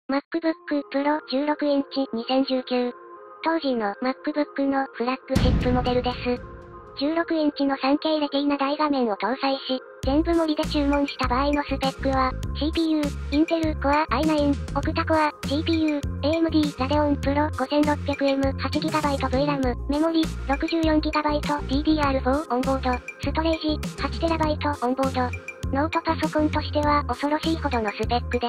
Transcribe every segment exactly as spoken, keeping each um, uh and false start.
MacBook Pro じゅうろくインチにせんじゅうきゅう。当時の MacBook のフラッグシップモデルです。じゅうろくインチの スリーケー レティーナ大画面を搭載し、全部盛りで注文した場合のスペックは、シーピーユー、Intel Core アイナイン、Octa Core、シーピーユー、エーエムディー、Radeon Pro ごせんろっぴゃくエム、はちギガバイト ブイラム、メモリ、ろくじゅうよんギガバイト ディーディーアールフォー オンボード、ストレージ、はちテラバイト オンボード。ノートパソコンとしては恐ろしいほどのスペックです。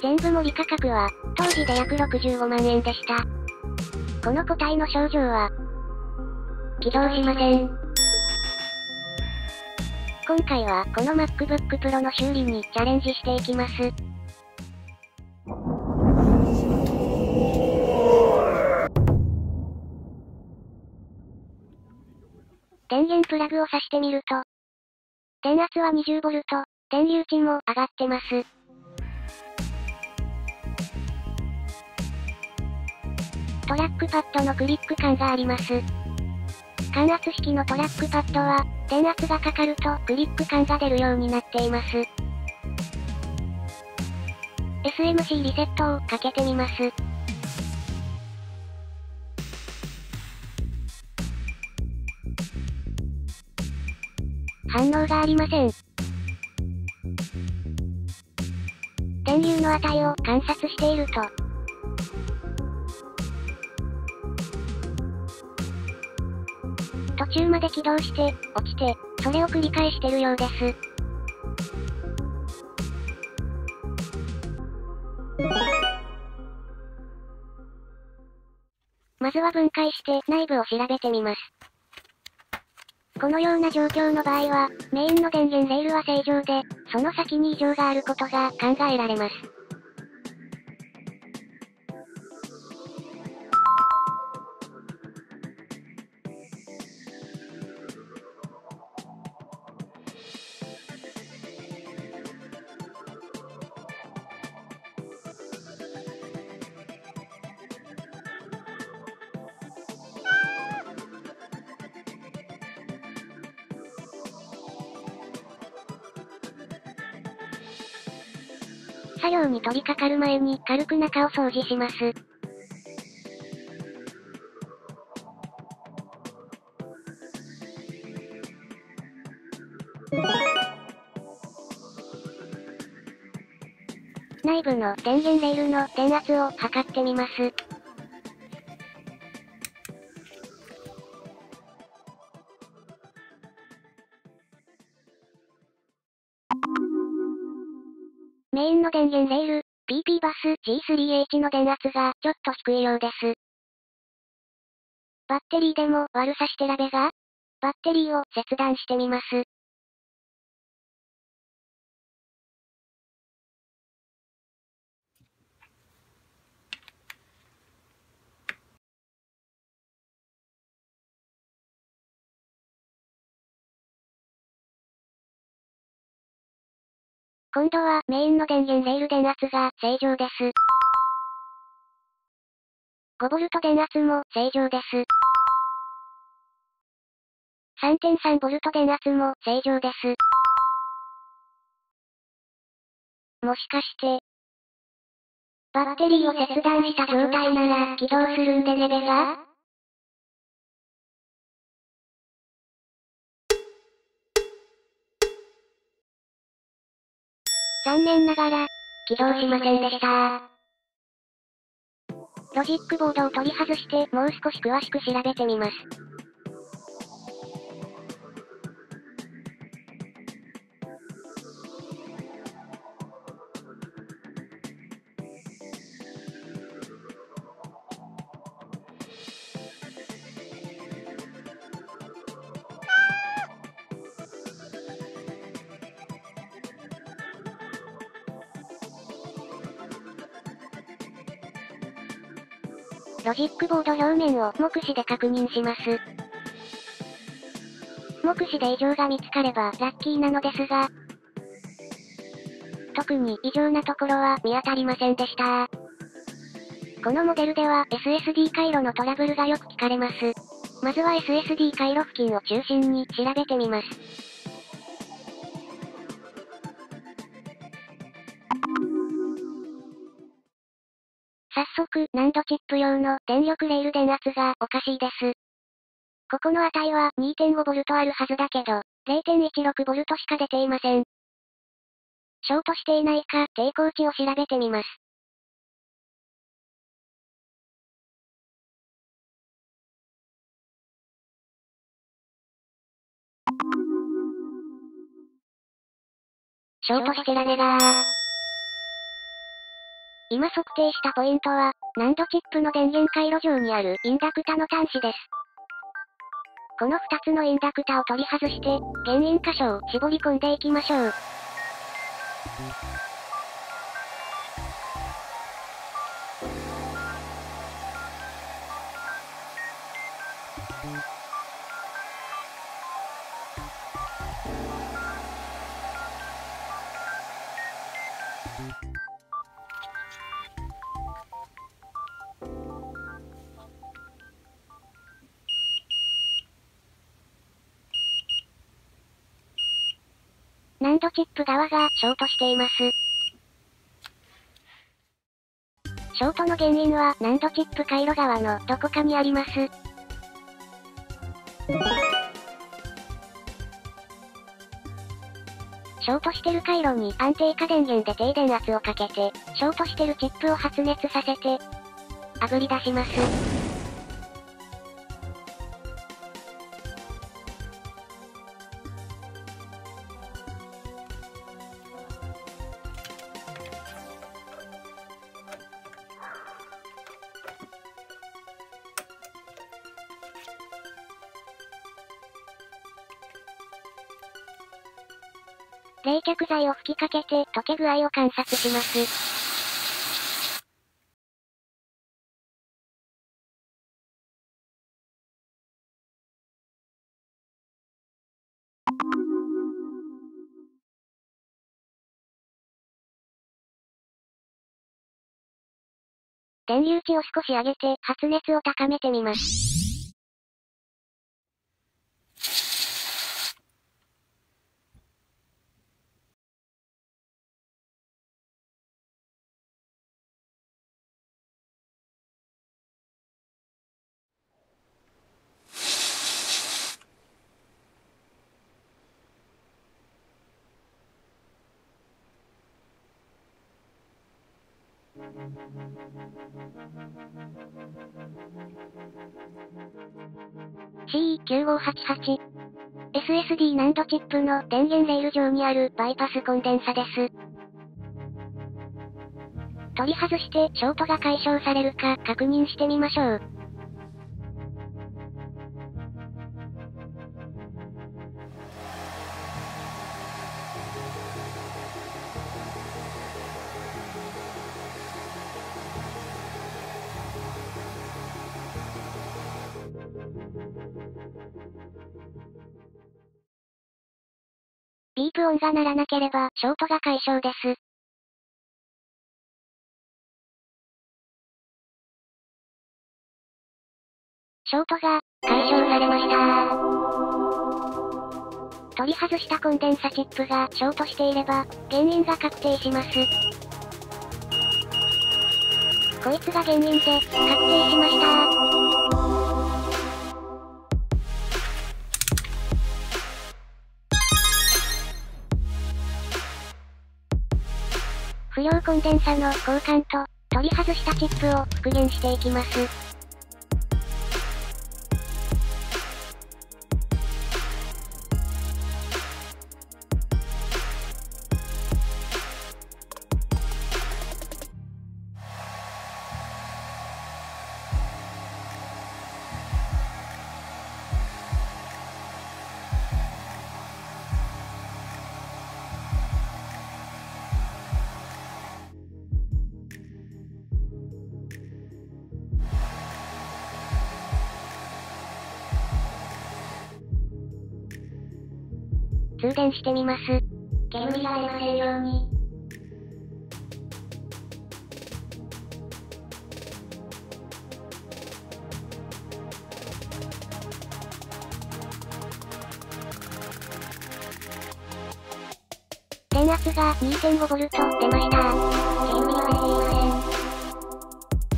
全部盛り価格は、当時で約ろくじゅうごまんえんでした。この個体の症状は、起動しません。今回はこの MacBook Pro の修理にチャレンジしていきます。電源プラグを挿してみると、電圧は にじゅうボルト、電流値も上がってます。トラックパッドのクリック感があります。感圧式のトラックパッドは、電圧がかかるとクリック感が出るようになっています。エスエムシー リセットをかけてみます。反応がありません。電流の値を観察していると、途中まで起動して、落ちて、それを繰り返してるようです。まずは分解して内部を調べてみます。このような状況の場合は、メインの電源レールは正常で、その先に異常があることが考えられます。作業に取り掛かる前に軽く中を掃除します。内部の電源レールの電圧を測ってみます。メインの電源レール、ピーピー バス ジースリーエイチ の電圧がちょっと低いようです。バッテリーでも悪さしてラベが？バッテリーを切断してみます。今度はメインの電源レール電圧が正常です。ごボルト電圧も正常です。さんてんさんボルト電圧も正常です。もしかして、バッテリーを切断した状態なら起動するんでねべが？残念ながら、起動しませんでした。ロジックボードを取り外してもう少し詳しく調べてみます。ロジックボード表面を目視で確認します。目視で異常が見つかればラッキーなのですが、特に異常なところは見当たりませんでした。このモデルでは エスエスディー 回路のトラブルがよく聞かれます。まずは エスエスディー 回路付近を中心に調べてみます。 早速、難度チップ用の電力レール電圧がおかしいです。ここの値は にてんごボルト あるはずだけど、れいてんいちろくボルト しか出ていません。ショートしていないか抵抗値を調べてみます。ショートしてられらー。今測定したポイントは、難度チップの電源回路上にあるインダクタの端子です。このふたつのインダクタを取り外して、原因箇所を絞り込んでいきましょう。難度チップ側がショートしています。ショートの原因は難度チップ回路側のどこかにあります。ショートしてる回路に安定化電源で低電圧をかけて、ショートしてるチップを発熱させて、炙り出します。冷却剤を吹きかけて溶け具合を観察します。電流値を少し上げて発熱を高めてみます。シーきゅうごはちはちエスエスディー 難度チップの電源レール上にあるバイパスコンデンサです。取り外してショートが解消されるか確認してみましょう。ビープ音が鳴らなければ、ショートが解消です。ショートが、解消されました。取り外したコンデンサチップがショートしていれば、原因が確定します。こいつが原因で、確定しました。不良コンデンサの交換と、取り外したチップを復元していきます。通電してみます。煙が出ませんように。電圧が にてんごボルト 出ました。煙が出ていません。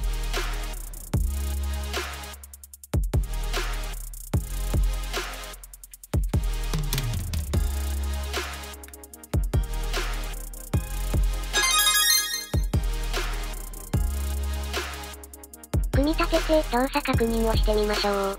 組み立てて動作確認をしてみましょう。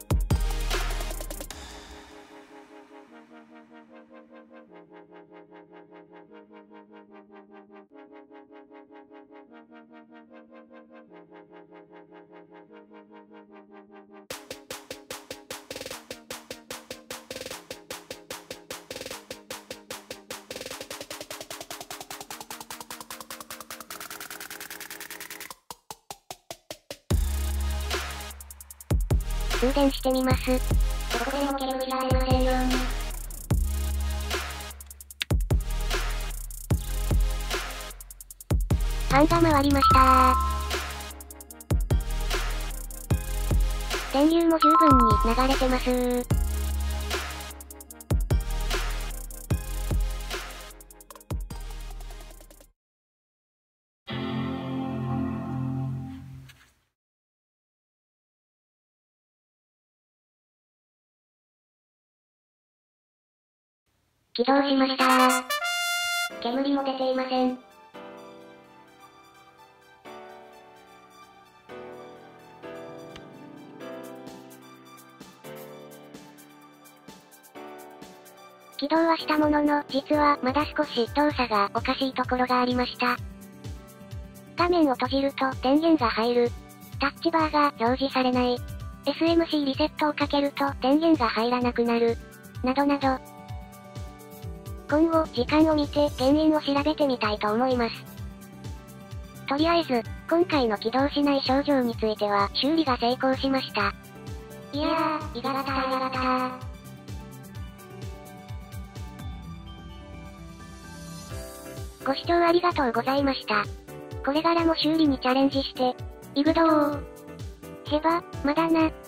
通電してみます。ここでも煙が出ませんように。ファンが回りましたー。電流も十分に流れてますー。起動しましたー。煙も出ていません。起動はしたものの、実はまだ少し動作がおかしいところがありました。画面を閉じると電源が入る。タッチバーが表示されない。エスエムシー リセットをかけると電源が入らなくなる。などなど。今後、時間を見て原因を調べてみたいと思います。とりあえず、今回の起動しない症状については修理が成功しました。いやー、いがらたーいがらたー。ご視聴ありがとうございました。これからも修理にチャレンジして、いぐどー。へば、まだな。